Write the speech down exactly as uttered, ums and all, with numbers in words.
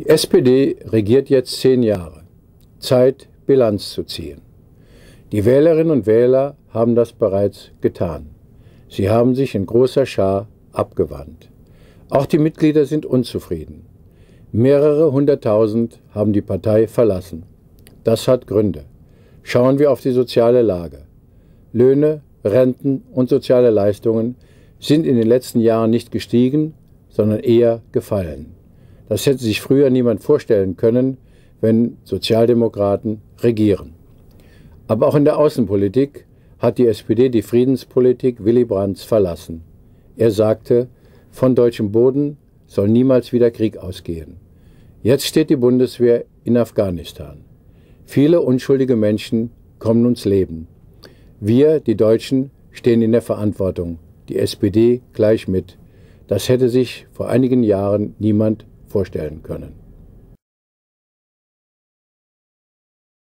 Die S P D regiert jetzt zehn Jahre. Zeit, Bilanz zu ziehen. Die Wählerinnen und Wähler haben das bereits getan. Sie haben sich in großer Schar abgewandt. Auch die Mitglieder sind unzufrieden. Mehrere hunderttausend haben die Partei verlassen. Das hat Gründe. Schauen wir auf die soziale Lage. Löhne, Renten und soziale Leistungen sind in den letzten Jahren nicht gestiegen, sondern eher gefallen. Das hätte sich früher niemand vorstellen können, wenn Sozialdemokraten regieren. Aber auch in der Außenpolitik hat die S P D die Friedenspolitik Willy Brandts verlassen. Er sagte, von deutschem Boden soll niemals wieder Krieg ausgehen. Jetzt steht die Bundeswehr in Afghanistan. Viele unschuldige Menschen kommen ums Leben. Wir, die Deutschen, stehen in der Verantwortung, die S P D gleich mit. Das hätte sich vor einigen Jahren niemand vorstellen können.